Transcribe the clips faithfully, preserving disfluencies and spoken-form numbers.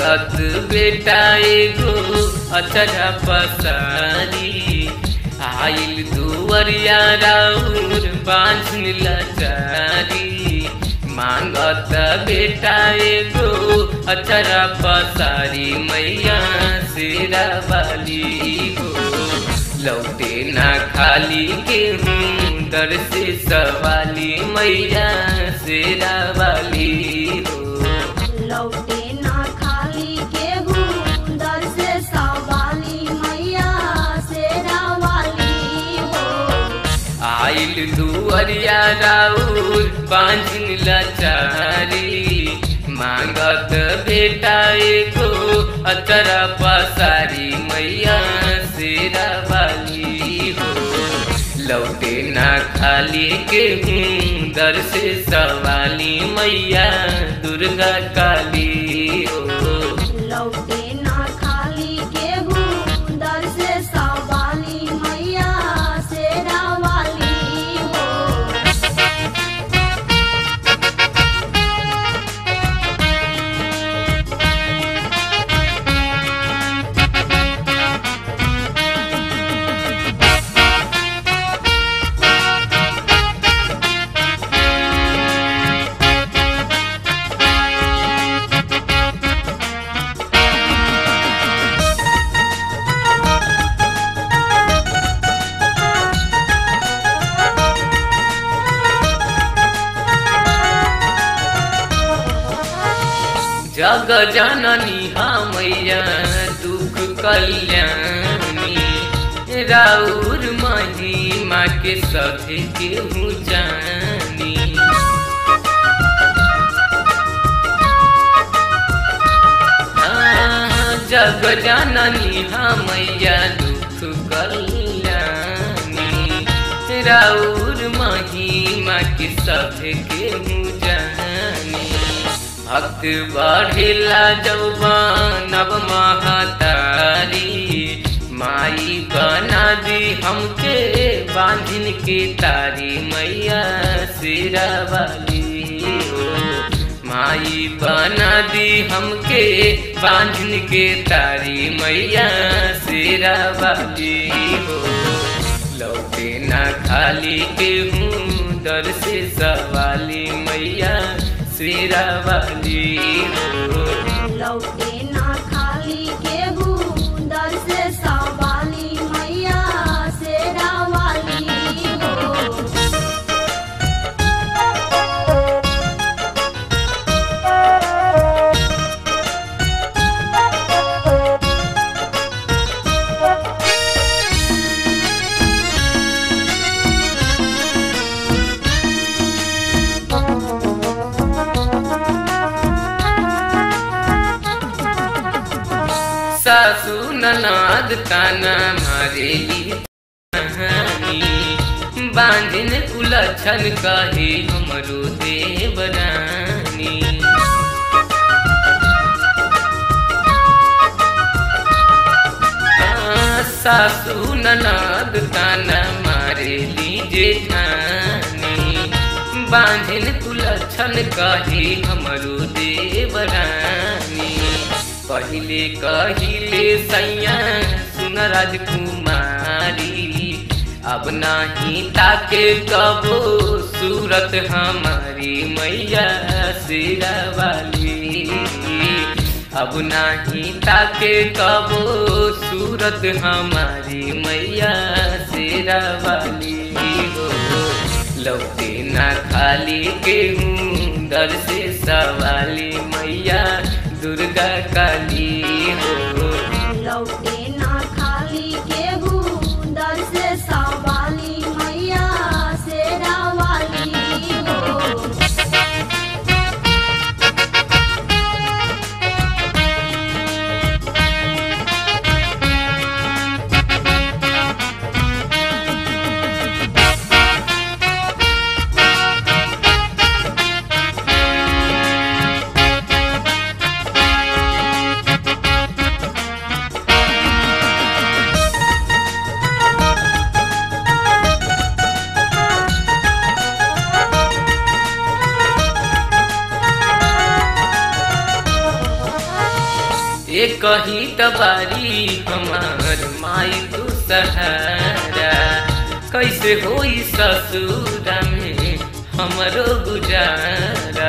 मांगत बेटा एगो अचरा पसारी आइल दुवरिया राउर बांझन लाचारी मांगत बेटा एगो अचरा पसारी मैया शेरा वाली हो लौटे ना खाली गेहूँ दर से सवाली मैया शेरा वाली हो लौटे ना खाली गेहूँ दर से सवाली मैया शेरा वाली हो आइल दुअरिया राउर बांझन लाचारी मांगत बेटा एगो अचरा पसारी मैया शेरा वाली हो लौटे ना खाली गेहूँ दर से सवाली मैया दुर्गा काली हो लौटे ना खाली गेहूँ दर से सवाली मैया शेरा वाली हो जग जननी मैया दुख कल्याणी राउर महिमा के सभे केहू जानी जग जननी मैया दुख कल्याणी राउर महिमा के सभे केहू जानी भक्त बढ़ेला जौवन नव महतारी माई बना दी हमके बांधिन के तारी मैया शेरा वाली हो माई बना दी हमके बांधिन के तारी मैया शेरा वाली हो लौटे ना खाली गेहूँ दर से सवाली मैया शेरा वाली हो लौटे ना खाली गेहूँ दर से सवाली मैया शेरा वाली हो सासू ननद ताना मारेली कहानी बांधिन उलझन कहे हमरो देवरानी सासू ननद ताना मारेली जेठानी बांधिन उलझन कहे हमरो देवरानी पहिले कहिले सैया सुन राजकुमारी अब नाही ताके कबो सूरत हमारी मैया शेरा वाली अब नाही ताके कबो सूरत हमारी मैया शेरा वाली हो लौटे ना खाली गेहूँ दर से सवाली मैया दुर्गा काली हो लौटे ना खाली गेहूँ दर से सवाली मैया शेरा वाली हो ये कही तबारी हमार माई तू सहारा कैसे होई ससुरा में हमरो गुजारा।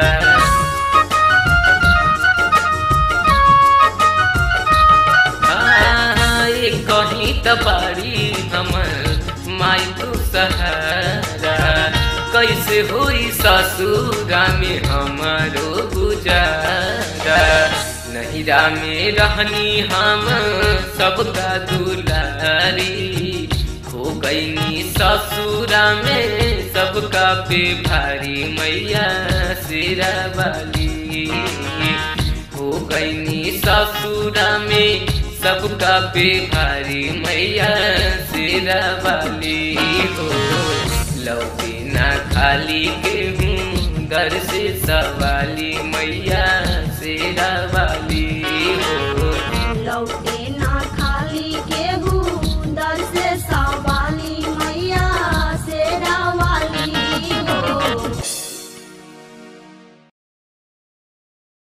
ये कहीं तबारी हमर माई तू सहारा कैसे होई ससुरा में हमारो गुजारा। नहिरा में रहनी हम सबका दुलारी हो गईनी ससुरा में सबका पे भारी मैया शेरा वाली हो गईनी ससुरा में सबका पे भारी मैया शेरा वाली हो। लौटे ना खाली के हूँ दर से सवाली मैया शेरा वाली।